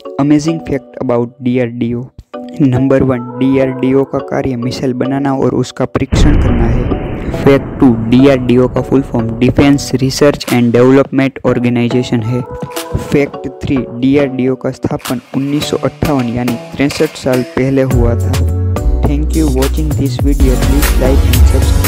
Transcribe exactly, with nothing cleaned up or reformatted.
Amazing fact about D R D O. Number one, D R D O का कार्य missile बनाना और उसका परीक्षण करना है। Fact two, D R D O का full form defence research and development organisation है। Fact three, D R D O का स्थापन उन्नीस सौ अट्ठावन यानी तिरसठ साल पहले हुआ था। Thank you watching this video. Please like and subscribe.